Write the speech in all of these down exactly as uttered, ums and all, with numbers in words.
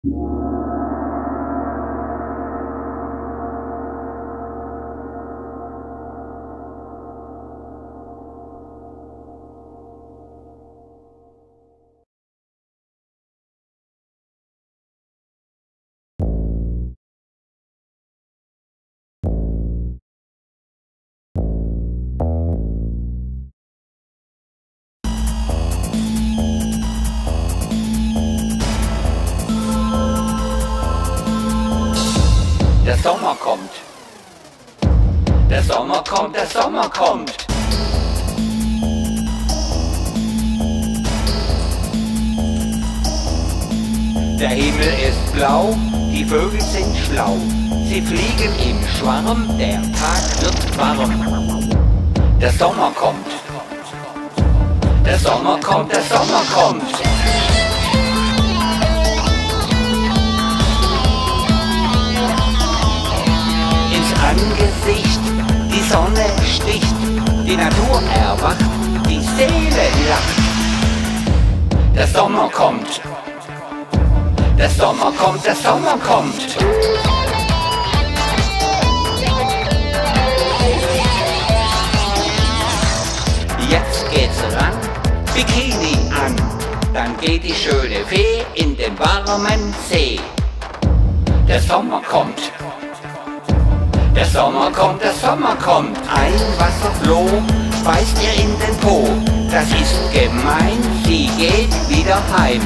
Der Sommer kommt. Der Sommer kommt, der Sommer kommt. Der Himmel ist blau, die Vögel sind schlau. Sie fliegen im Schwarm, der Tag wird warm. Der Sommer kommt. Der Sommer kommt, der Sommer kommt. Angesicht, die Sonne sticht, die Natur erwacht, die Seele lacht. Der Sommer kommt. Der Sommer kommt, der Sommer kommt. Jetzt geht's ran, Bikini an, dann geht die schöne Fee in den warmen See. Der Sommer kommt. Der Sommer kommt, der Sommer kommt. Ein Wasserfloh beißt ihr in den Po. Das ist gemein, sie geht wieder heim.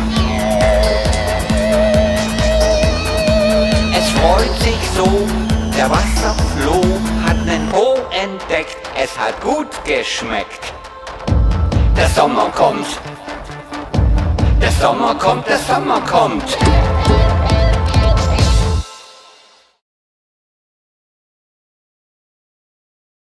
Es freut sich so, der Wasserfloh hat nen Po entdeckt. Es hat gut geschmeckt. Der Sommer kommt. Der Sommer kommt, der Sommer kommt.